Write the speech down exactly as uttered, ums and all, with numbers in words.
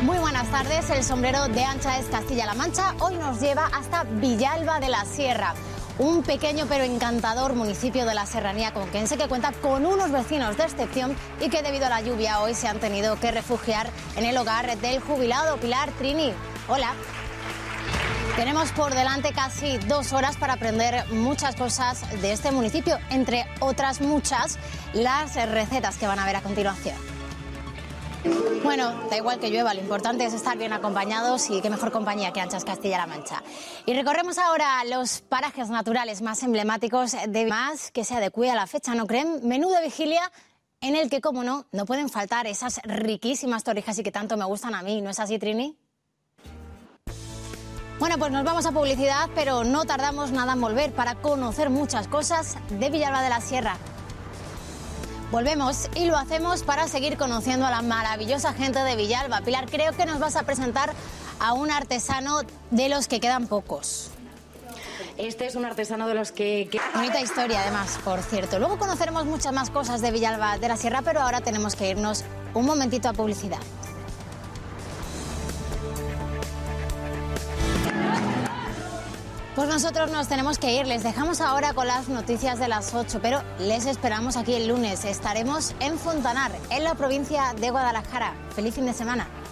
Muy buenas tardes, el sombrero de Ancha es Castilla-La Mancha. Hoy nos lleva hasta Villalba de la Sierra, un pequeño pero encantador municipio de la serranía conquense que cuenta con unos vecinos de excepción y que debido a la lluvia hoy se han tenido que refugiar en el hogar del jubilado Pilar Trini. Hola. Tenemos por delante casi dos horas para aprender muchas cosas de este municipio, entre otras muchas, las recetas que van a ver a continuación. Bueno, da igual que llueva, lo importante es estar bien acompañados y qué mejor compañía que Ancha es Castilla-La Mancha. Y recorremos ahora los parajes naturales más emblemáticos de más que se adecue a la fecha, ¿no creen? Menú de vigilia en el que, como no, no pueden faltar esas riquísimas torrijas y que tanto me gustan a mí, ¿no es así, Trini? Bueno, pues nos vamos a publicidad, pero no tardamos nada en volver para conocer muchas cosas de Villalba de la Sierra. Volvemos y lo hacemos para seguir conociendo a la maravillosa gente de Villalba. Pilar, creo que nos vas a presentar a un artesano de los que quedan pocos. Este es un artesano de los que... que... Bonita historia, además, por cierto. Luego conoceremos muchas más cosas de Villalba de la Sierra, pero ahora tenemos que irnos un momentito a publicidad. Pues nosotros nos tenemos que ir, les dejamos ahora con las noticias de las ocho, pero les esperamos aquí el lunes. Estaremos en Fontanar, en la provincia de Guadalajara. ¡Feliz fin de semana!